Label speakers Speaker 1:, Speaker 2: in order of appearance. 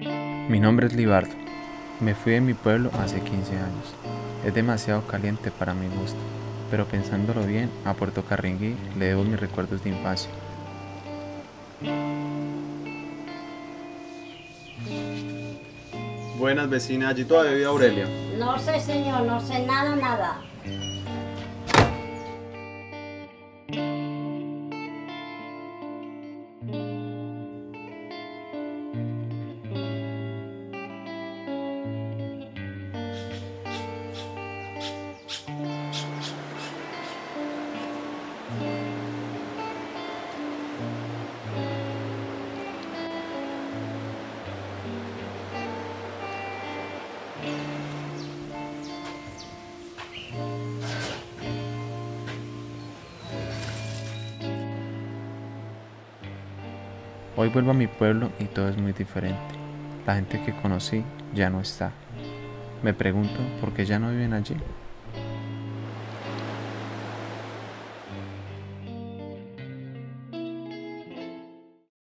Speaker 1: Mi nombre es Libardo. Me fui de mi pueblo hace 15 años. Es demasiado caliente para mi gusto, pero pensándolo bien, a Puerto Carringui le debo mis recuerdos de infancia.
Speaker 2: Buenas vecinas, allí todavía vive Aurelia.
Speaker 3: No sé, señor, no sé nada, nada.
Speaker 1: Hoy vuelvo a mi pueblo y todo es muy diferente. La gente que conocí ya no está. Me pregunto por qué ya no viven allí.